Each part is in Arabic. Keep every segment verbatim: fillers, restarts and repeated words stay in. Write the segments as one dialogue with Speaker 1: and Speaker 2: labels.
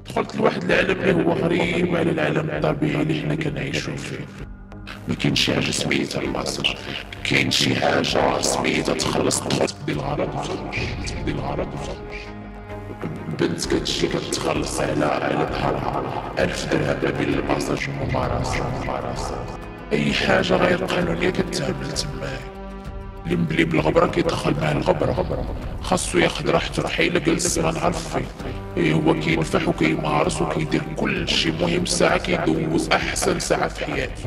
Speaker 1: دخلت لواحد العالم اللي هو غريب على العالم الطبيعي اللي حنا كنعيشو فيه. ما كاين شي حاجه سميتها الماساج، كاين شي حاجه سميتها تخلص تدخل تقضي الغرض وتخرج، تقضي الغرض وتخرج. بنت كتجي كتخلص على على ظهرها ألف درهم ما بين الماساج والممارسة. الممارسة أي حاجة غير قانونية كتعمل تماك. اللي مبلي بالغبرة كيدخل معاه الغبرة، خاصو ياخد راحتو، راه حيلا جلس ما نعرف فيه. إيه هو كينفح وكيمارس وكيدير كل شي، مهم ساعة كيدوز أحسن ساعة في حياته.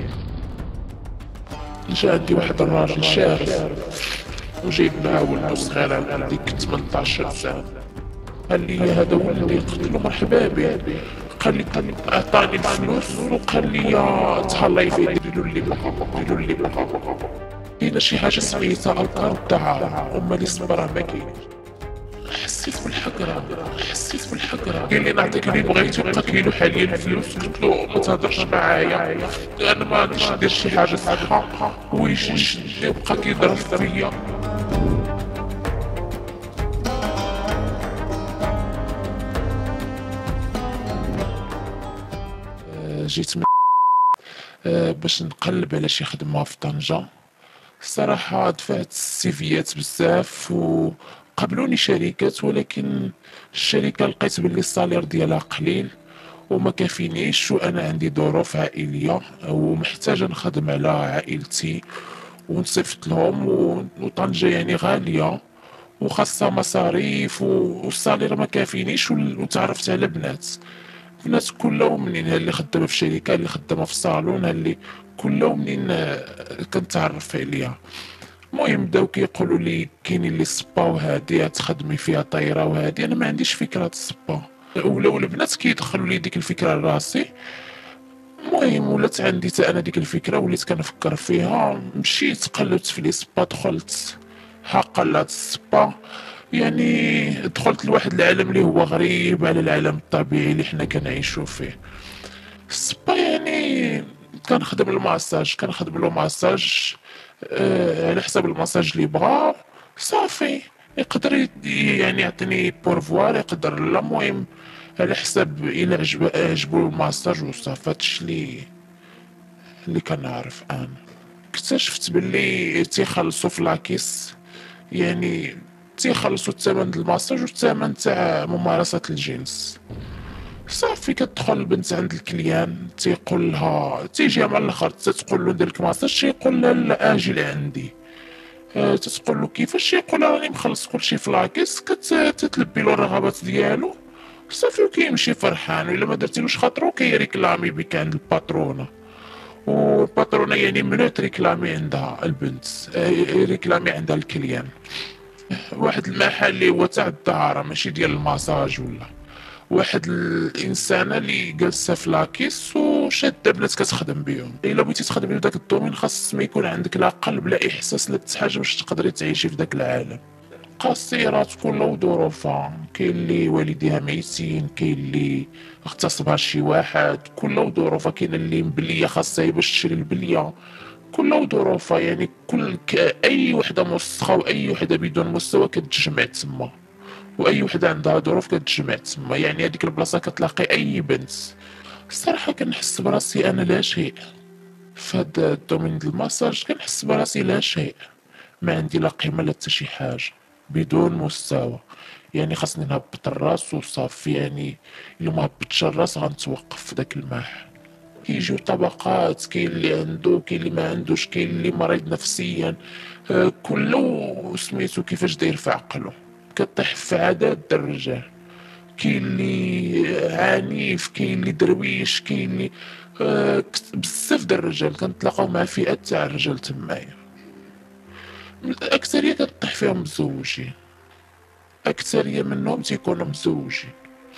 Speaker 1: جا عندي واحد الراجل شارف وجايب معاه ولدو صغير على ديك ثمنطاش سنة. قال لي هذا ولدي، قلت له مرحبا به. قال لي اعطاني الفلوس وقال لي تهلاي فيه ديروا اللي بغا، ديروا اللي بغا. كاينه شي حاجه سميتها الكار الدعاره، هما اللي صبرها ما كاينش. حسيت بالحقره، حسيت بالحقره. قال لي نعطيك اللي بغيتي وبقى كاينو حاليا الفلوس. قلت له ما تهضرش معايا، انا ما غاديش ندير شي حاجه صحه. هو يجي يشدني وبقى كيضرب فيا. جيت من أه باش نقلب على شي خدمة في طنجة. الصراحة دفعت السيفيات بزاف وقبلوني شركات، ولكن الشركة لقيت باللي الصالير ديالها قليل وما كافينيش، وانا عندي ظروف عائلية ومحتاجة نخدم على عائلتي ونصيفط لهم، وطنجة يعني غالية وخاصها مصاريف والصالير ما كافينيش. وتعرفت على بنات بنات كلهم منين، اللي خدامه في شركه، اللي خدامه في صالون، اللي كلهم منين كنتعرف عليها. المهم بداو كيقولوا لي كاينين اللي سبا وهادي تخدمي فيها طايره وهادي. انا ما عنديش فكره السبا، ولاو البنات كيدخلوا لي ديك الفكره لراسي. المهم ولات عندي حتى انا ديك الفكره، وليت كنفكر فيها. مشيت قلبت في لي سبا، دخلت حقا لهاد السبا. يعني دخلت لواحد العالم اللي هو غريب على العالم الطبيعي اللي حنا كنعيشو فيه. السبا يعني كنخدم الماساج، كنخدم له ماساج آه على حساب الماساج اللي بغا صافي. يقدر يد- يعني يعطيني بورفوار، يقدر لا. المهم على حساب الى عجب عجبو الماساج وصافي. هادشي اللي اللي كنعرف انا. اكتشفت باللي تيخلصوا في لاكيس، يعني تيخلصوا الثمن د الماساج والثمن تاع ممارسة الجنس. صافي كتدخل البنت عند الكليان، تيقول لها تيجي مع الاخر تتقول له ندير لك ماساج، تيقول لها لا اجي لعندي. أه تتقول له كيفاش، يقول لها راني مخلص كلشي في لاكيس. كتتلبي له الرغبات ديالو صافي وكيمشي فرحان. وإلا ما درتيلوش خاطرو كيريكلامي بك عند الباترونه، والباترونه يعني منو تريكلامي عندها البنت، أه ريكلامي عندها الكليان. واحد المحل اللي هو تاع الدهارة ماشي ديال الماساج، ولا واحد الانسانه اللي جالسه في لاكيس وشاده بنات كتخدم بهم. الا بغيتي تخدمي في داك الدومين خاص ما يكون عندك لا قلب لا احساس لا حتى حاجه باش تقدري تعيشي في داك العالم. قصيرات كل ظروفها، كاين اللي والديها ميتين، كاين اللي اغتصبها شي واحد، كل ظروفها. كاين اللي مبليه خاصها هي باش تشري البليه، كل ظروفها. يعني كل ك... اي وحده موسخه واي وحده بدون مستوى كتجمع تما، واي وحده عندها ظروف كتجمع تما. يعني هذيك البلاصه كتلاقي اي بنت. الصراحه كنحس براسي انا لا شيء في هذا الدومين ديال الماساج. كنحس براسي لا شيء، ما عندي لا قيمه لا حتى شي حاجه، بدون مستوى. يعني خاصني نهبط الراس وصافي. يعني الا ما هبطتش الراس غنتوقف في داك المحل. كيجيو طبقات، كاين اللي عنده، كاين اللي ما عندوش، كاين اللي مريض نفسيا. آه كله سميتو كيفاش داير في عقله، كطيح في عادات د الرجال. كاين اللي عنيف، كاين اللي درويش، كاين اللي آه كت- بزاف د الرجال كنتلاقاو مع فئات تاع الرجال تمايا. الاكثريه كطيح فيهم مزوجين، اكثريه منهم تيكونوا مزوجين.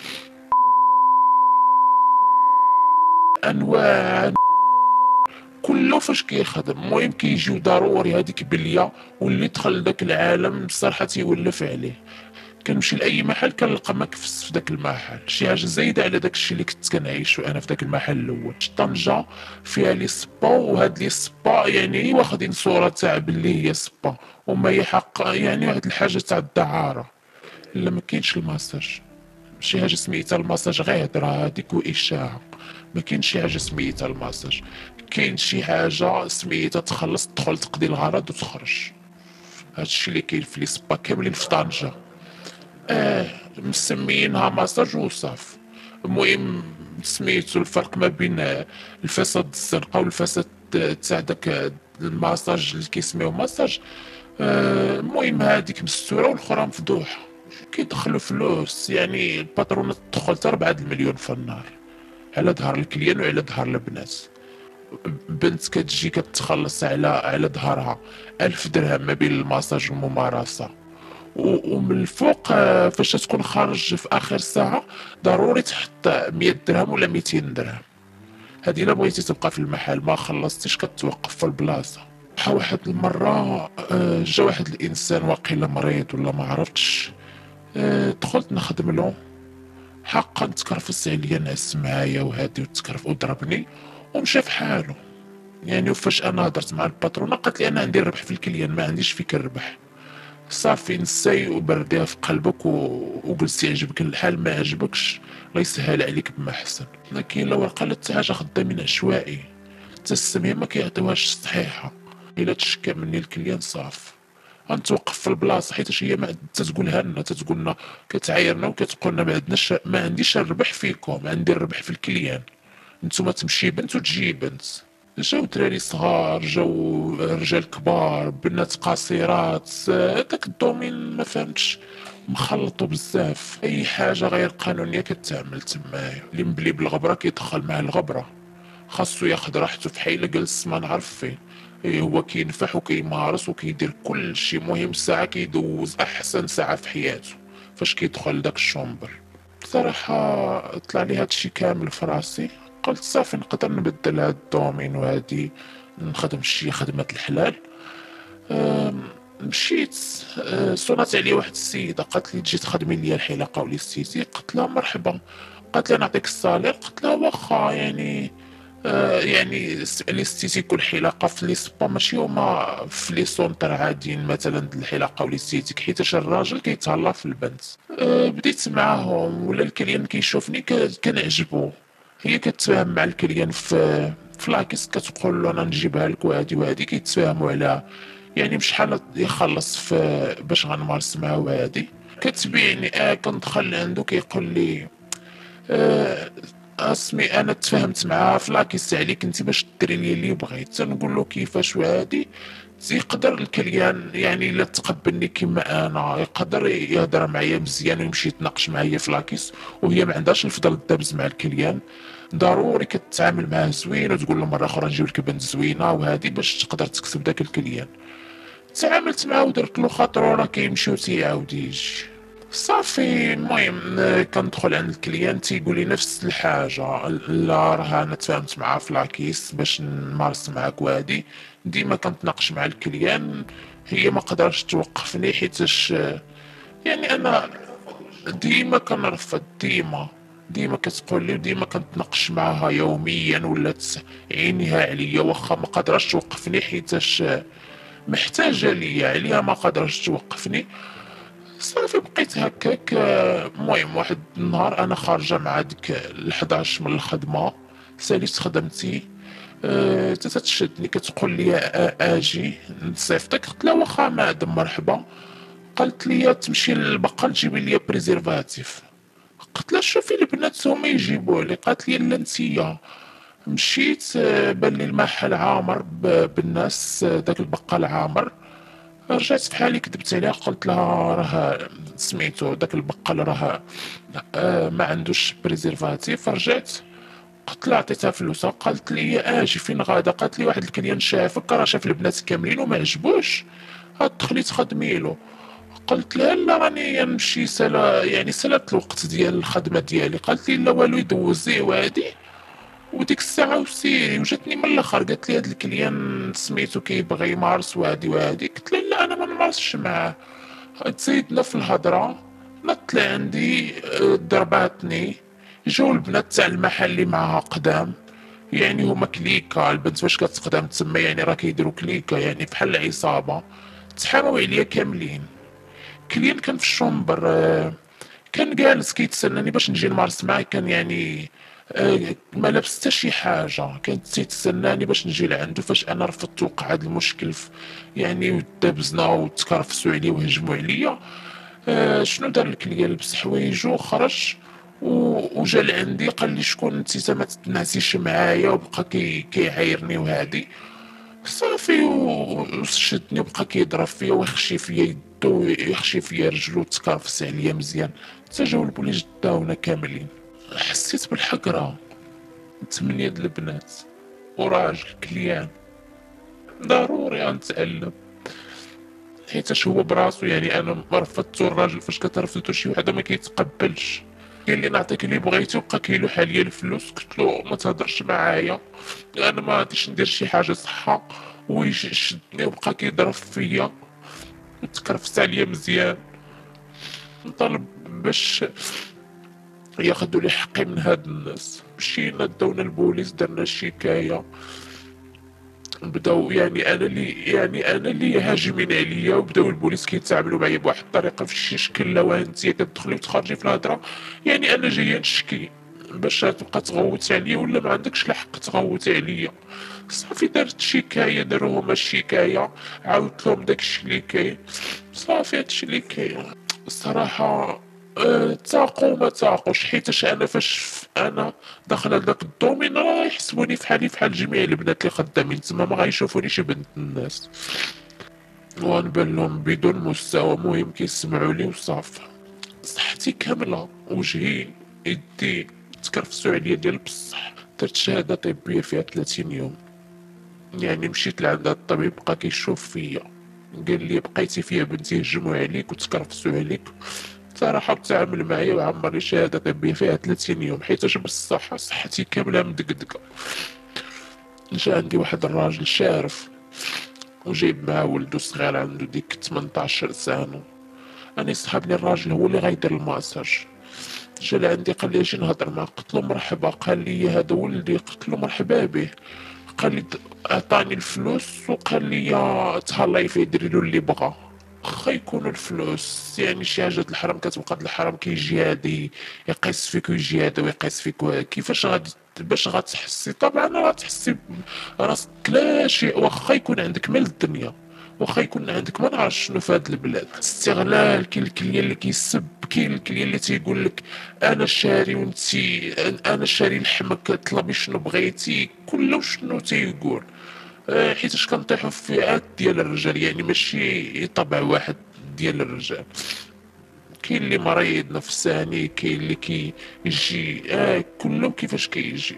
Speaker 1: انواع كله فاش كيخدم. المهم كيجيو ضروري هذيك بليه، واللي دخل لذاك العالم الصراحه تيولف عليه. كنمشي لاي محل كنلقى مكفس في داك المحل، شي حاجه زايده على داك الشيء اللي كنت كنعيشو انا في داك المحل الاول. طنجه فيها لي سبا، وهاد لي سبا يعني واخدين صوره تاع باللي هي سبا، وما هي حق يعني واحد الحاجه تاع الدعاره. لا ما كاينش الماساج، شي حاجه سميتها الماساج غير هضره هذيك واشاعه. ما كاينش شي حاجه سميتها الماساج، كاين شي حاجه سميتها تخلص تدخل تقضي الغرض وتخرج. هادشي اللي كاين في لي سبا كاملين في طنجة. اه مسميينها مساج وصافي. المهم سميتو الفرق ما بين الفساد الزرقاء والفساد تاع داك الماساج اللي كيسميوه مساج. آه، المهم هاديك مستورة والاخرى مفضوحة، كيدخلوا فلوس. يعني الباترونة تدخل حتى ربعة المليون في النهار على ظهر الكليان وعلى ظهر البنات. بنت كتجي كتخلص على على ظهرها ألف درهم ما بين الماساج والممارسة، و- ومن الفوق آه، فاش تكون خارج في اخر ساعه ضروري تحط مية درهم ولا ميتين درهم. هذه الا بغيتي تبقى في المحل ما خلصتيش كتوقف في البلاصه. بحال واحد المره آه، جا واحد الانسان واقيلا مريض ولا ما عرفتش، آه، دخلت نخدم له، حقا تكرفس عليا ناس معايا وهادي وتكرف وضربني ومشى في حاله. يعني وفاش انا هضرت مع الباترونه قالت لي انا عندي الربح في الكليان ما عنديش فيك الربح. صافي نساي وبرديها في قلبك و... وجلسي يعجبك الحال ما عجبكش الله يسهل عليك بما حسن. لكن لو قالت حاجه خدامين عشوائي حتى السميه ما كيعطيوهاش صحيحه. الا تشكى مني الكليان صافي غنتوقف في البلاصه، حيت هي ما تتقولها لنا تتقول لنا كتعايرنا وكتقول لنا ما عندناش ما عنديش الربح فيكم، عندي الربح في الكليان. نتوما تمشي بنت وتجي بنت. جاو دراري صغار، جاو رجال كبار، بنات قصيرات، داك الدومين ما فهمتش مخلطو بزاف. اي حاجه غير قانونيه كتعمل تمايا. اللي مبلي بالغبره كيدخل مع الغبره، خاصو ياخد راحته في حيله جلس ما نعرف فين. إيه هو كينفح وكيمارس وكيدير كل شي. مهم ساعه كيدوز احسن ساعه في حياته فاش كيدخل داك الشومبر. بصراحه طلع لي هادشي كامل في راسي، قلت صافي نقدر نبدل هاد الدومين وهادي نخدم شي خدمة الحلال. أم، مشيت. أه، صونات عليا واحد السيدة قالت لي تجي تخدمي ليا الحلاقة وليستيتي. قلت لها مرحبا. قالت لي نعطيك الصالير. قلت لها واخا يعني آه يعني ليستيتيك والحلاقة في لي سبا ماشي هما في لي سونتر عاديين مثلا د الحلاقة وليستيتيك، حيتاش الراجل كيتهلا في البنت. أه بديت معاهم ولا الكليان كيشوفني ك- كنعجبو. هي كتفاهم مع الكليان في في لاكيس كتقول له انا نجيبها لك وهادي وهادي كيتفاهموا عليها. يعني بشحال يخلص في باش غنمارس معاه وهادي. كتبيعني اه كندخل عنده كيقول لي آه، اسمي انا تفاهمت معاه في لاكيس عليك انت باش ديري لي اللي بغيت. تنقول له كيفاش وهادي. يقدر الكليان يعني الا تقبلني كيما انا يقدر يهضر معايا مزيان ويمشي يتناقش معايا في لاكيس، وهي ما عندهاش الفضل الدبز مع الكليان. ضروري كتعامل معاه زوين وتقول له مره اخرى نجيب لك بنت زوينه وهادي باش تقدر تكسب داك الكليان. تعاملت معاه ودرت له خاطر راه كيمشي وتيعاود يجي. صافي المهم آه، كندخل عند الكليان تيقول لي نفس الحاجه. لا راه انا تفاهمت معاه في لاكيس باش نمارس معاك وهادي. ديما كنتناقش مع الكليان، هي ما قدرش توقفني حيتاش آه، يعني انا ديما كنرفض. ديما ديما كتقول لي وديما كنتناقش معاها يوميا ولات عينيها عليا واخا ما قدرش توقفني حيتاش آه، محتاجه ليا عليها ما قدرش توقفني. صافي بقيت هكاك. آه، المهم واحد النهار انا خارجه مع ديك الحداش من الخدمه، ساليت خدمتي. أه تتشدني كتقول لي آه، اجي نصيفطك. قلت لها واخا مادام مرحبا. قالت لي تمشي للبقال تجيبي لي بريزيرفاتيف. قلت لها شوفي البنات هما يجيبوا لي. قالت لي لا نتيا. مشيت آه، بان لي المحل عامر ب- بالناس. آه، داك البقال عامر. رجعت في حالي كذبت عليها قلت لها راه سميتو داك البقال راه آه ما عندوش بريزيرفاتيف. رجعت قلت لها عطيتها فلوسها. قالت لي اجي فين غادا. قالت لي واحد الكليان شافك راه شاف البنات كاملين وما عجبوش تدخلي تخدمي له. قلت لها لا راني نمشي سلا يعني سلات الوقت ديال الخدمه ديالي. قالت لي لا والو يدوزيه وهادي وديك الساعة وسيري. وجاتني من الآخر قالت لي هاد الكليان سميتو كيبغي يمارس وهادي وهادي. قلت لها لا أنا ما نمارسش معاه. تزيدنا في الهضرة نط عندي آه، ضرباتني. جاو البنات تاع المحل اللي معاها قدام، يعني هما كليكا. البنت فاش كتقدم تما يعني راه كيديروا كليكا يعني بحال العصابة. تحاموا عليا كاملين. كليان كان في الشومبر آه، كان جالس كيتسناني باش نجي نمارس معاه، كان يعني آه، ما لابس حتى شي حاجه، كان تيتسناني باش نجي لعندو. فاش انا رفضت وقع هاد المشكل ف- يعني دابزنا وتكرفسوا عليه وهجموا عليا. آه شنو دار الكليه؟ لبس حوايجو وخرج و- وجا لعندي قال لي شكون انت؟ ما تتنعسيش معايا، وبقى كي كيعايرني وهادي. صافي و- وشدني وبقى كيضرب فيا ويخشي فيا يدو ويخشي فيا رجلو وتكرفس عليا مزيان. حتى جاو البوليس داونا كاملين. حسيت بالحقرة. تمنية د البنات وراجل كليان. ضروري غنتألم، حيتاش هو براسو يعني انا ما رفضتو. الراجل فاش كترفضتو شي وحده ما كيتقبلش. قال لي نعطيك اللي بغيتي، وبقى كيلوح عليا الفلوس. قلت له ما تهضرش معايا، انا ما غاديش ندير شي حاجه صحه. ويشدني وبقى كيضرب فيا وتكرفس عليا مزيان. نطالب باش ياخدوا لي حقي من هاد الناس. مشينا داونا البوليس، درنا شكايه. بداو يعني انا اللي يعني انا اللي هاجمين عليا، وبداو البوليس كيتعاملوا معايا بواحد الطريقه في شي شكل. لو انت كتدخلي وتخرجي في الهضره، يعني انا جايه نشكي باش تبقى تغوت عليا، ولا ما عندكش الحق تغوت عليا. صافي درت شكايه، داروا هما الشكايه، عاودت لهم داكشي اللي كاين. صافي هادشي اللي كاين. الصراحه أه تاقوا ما تاقوش، حيتاش انا فاش انا داخل لداك الدومين راه يحسبوني فحالي فحال جميع البنات اللي خدامين تما، ما غايشوفونيش بنت الناس، وغنبان لهم بدون مستوى. مهم كيسمعوا لي وصافي. صحتي كامله، وجهي، يدي تكرفسوا عليا ديال بصح. درت شهاده طبيه فيها ثلاثين يوم. يعني مشيت لعند الطبيب بقى كيشوف فيا، قال لي بقيتي فيها بنتي هجموا عليك وتكرفسوا عليك. صراحة تعامل معايا وعمر لي شهادة طبية فيها ثلاثين يوم، حيتاش بصح صحتي كاملة مدقدقة. جا عندي واحد الراجل شارف وجايب معاه ولدو صغير عنده ديك ثمنطاش سنة. أنا صحابني الراجل هو اللي غيدير الماساج. جا لعندي قال لي اجي نهضر معاك. قلت له مرحبا. قال لي هذا ولدي. قلت له مرحبا به. قال لي عطاني الفلوس وقال لي تهلاي فيه ديري له اللي بغا. خا يكونوا الفلوس يعني شي حاجة د الحرام كتبقى د الحرام. كيجي هادي يقيس فيك ويجي هذا ويقيس فيك وهذا. كيفاش غادي باش غتحسي؟ طبعا غتحسي راسك لا شيء. واخا يكون عندك مال الدنيا، واخا يكون عندك ما نعرف شنو في هاد البلاد استغلال. كاين الكليه اللي كيسب، كاين الكليه اللي تيقول لك انا شاري وانتي انا شاري لحمك طلبي شنو بغيتي. كله شنو تيقول. آه، حيتاش كنطيحو في فئات ديال الرجال، يعني ماشي طبع واحد ديال الرجال. كاين اللي مريض نفساني، كاين اللي كيجي آه كلهم كيفاش كيجي.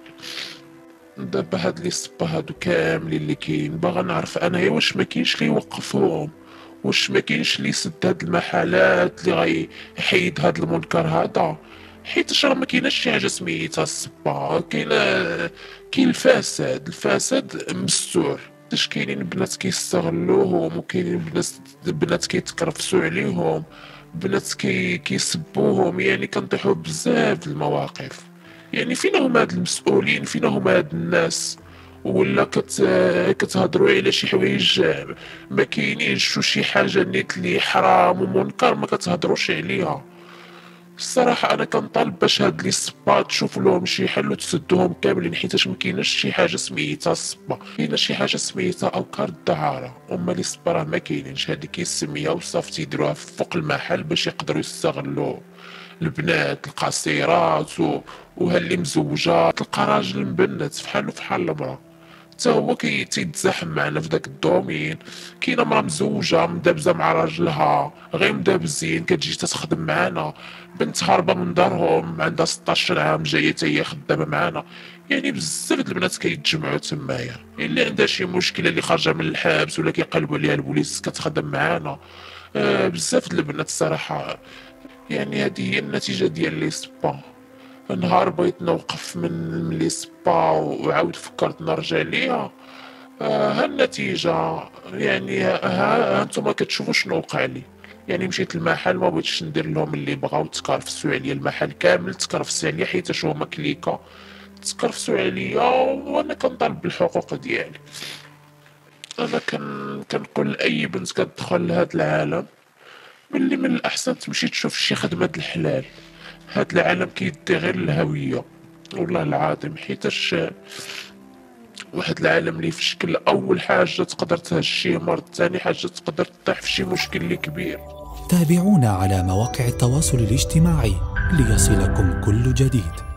Speaker 1: دابا هاد لي صبا هادو كاملين اللي كاين باغا نعرف انايا واش ما كاينش اللي يوقفهم، واش ما كاينش اللي يسد هاد المحلات اللي غيحيد هاد المنكر هذا. حيت راه ما كايناش شي حاجه سميتها الصبا. كاين كاين الفساد. الفساد مستور. حيتاش كاينين بنات كيستغلوهم، وكاينين بنات بنات كيتكرفسوا عليهم، بنات كي كيسبوهم. يعني كنطيحوا بزاف د المواقف. يعني فينا هما هاد المسؤولين؟ فينا هما هاد الناس؟ ولا كت كتهضروا على شي حوايج ما كاينينش، وشي حاجه نيت لي حرام ومنكر ما كتهضروش عليها. الصراحه انا كنطالب باش هاد لي صبا تشوفوا لهم شي حل وتسدوهم كاملين، حيتاش ما كايناش شي حاجه سميتها الصبا. كاينه شي حاجه سميتها اوكار الدعاره. هما لي صبا راه ما كاينينش. هادي كيسميها وصافي تيديروها فوق المحل باش يقدروا يستغلوا البنات القصيرات و... وهاللي مزوجة تلقى راجل مبنت فحالو فحال المرا. حتى هو كي تيتزاحم معنا في داك الدومين. كاينه مرا مزوجه مدابزه مع راجلها غير مدابزين كتجي تتخدم معانا. بنت هاربه من دارهم عندها ستاشر عام جايه حتى هي خدامه معانا. يعني بزاف د البنات كيتجمعوا تمايا. اللي عندها شي مشكله، اللي خارجه من الحبس ولا كيقلبوا عليها البوليس كتخدم معانا. آه بزاف د البنات الصراحه. يعني هذه هي النتيجة ديال لي سبا. نهار بغيت نوقف من لي سبا وعاود فكرت نرجع ليها. آه ها النتيجة. يعني ها, ها انتما كتشوفوا شنو وقع لي. يعني مشيت المحل ما بغيتش ندير لهم اللي بغاو. تكرفسوا عليا المحل كامل، تكرفس عليا حيت هما كليكا تكرفسوا عليا. وانا كنطالب بالحقوق ديالي. انا كن كنقول لاي بنت كتدخل لهذا العالم باللي من الأحسن تمشي تشوف شي خدمة د الحلال. هاد العالم كيدي غير الهوية والله العظيم، حيتاش واحد العالم اللي في شكل أول حاجة تقدر تهز شي مرض، ثاني حاجة تقدر تطيح في شي مشكل اللي كبير.
Speaker 2: تابعونا على مواقع التواصل الاجتماعي ليصلكم كل جديد.